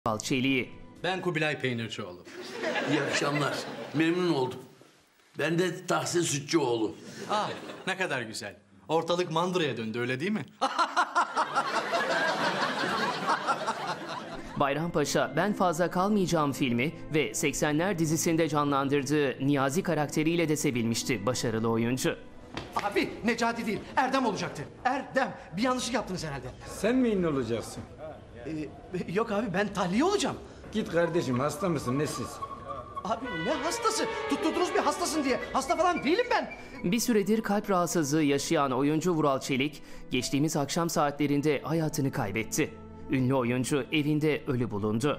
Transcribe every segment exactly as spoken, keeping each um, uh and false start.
Vural Çelik'i. Ben Kubilay Peynircioğlu. İyi akşamlar. Memnun oldum. Ben de Tahsin Sütçüoğlu. Aa, ne kadar güzel. Ortalık mandıraya döndü, öyle değil mi? Bayrampaşa Ben Fazla Kalmayacağım filmi ve seksenler dizisinde canlandırdığı Niyazi karakteriyle de sevilmişti başarılı oyuncu. Abi Necati değil, Erdem olacaktı. Erdem. Bir yanlışlık yaptınız herhalde. Sen mi ünlü olacaksın? Ee, yok abi, ben tahliye olacağım. Git kardeşim, hasta mısın nesiz? Abi ne hastası? Tutturdunuz bir hastasın diye. Hasta falan değilim ben. Bir süredir kalp rahatsızlığı yaşayan oyuncu Vural Çelik, geçtiğimiz akşam saatlerinde hayatını kaybetti. Ünlü oyuncu evinde ölü bulundu.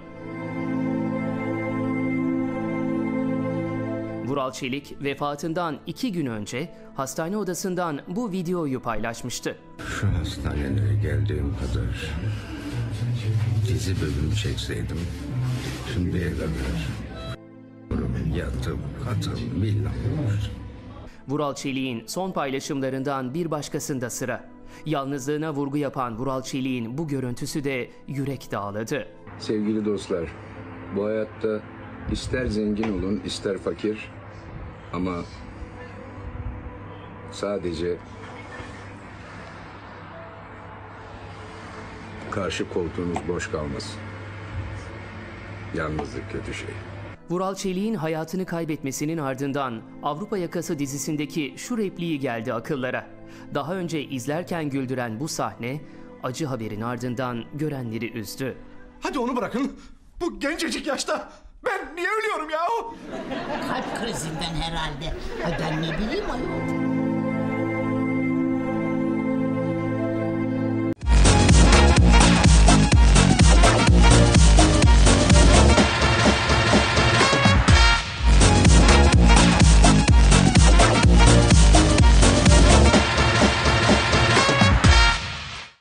Vural Çelik vefatından iki gün önce hastane odasından bu videoyu paylaşmıştı. Şu hastanelere geldiğim kadar dizi bölüm çekseydim şimdiye kadar yattım, katım, villam olmuştu. Vural Çelik'in son paylaşımlarından bir başkasında sıra. Yalnızlığına vurgu yapan Vural Çelik'in bu görüntüsü de yürek dağladı. Sevgili dostlar, bu hayatta ister zengin olun ister fakir ama sadece karşı koltuğunuz boş kalmasın. Yalnızlık kötü şey. Vural Çelik'in hayatını kaybetmesinin ardından Avrupa Yakası dizisindeki şu repliği geldi akıllara. Daha önce izlerken güldüren bu sahne acı haberin ardından görenleri üzdü. Hadi onu bırakın. Bu gencecik yaşta ben niye ölüyorum ya? Kalp krizinden herhalde. Ay ben ne bileyim ayol.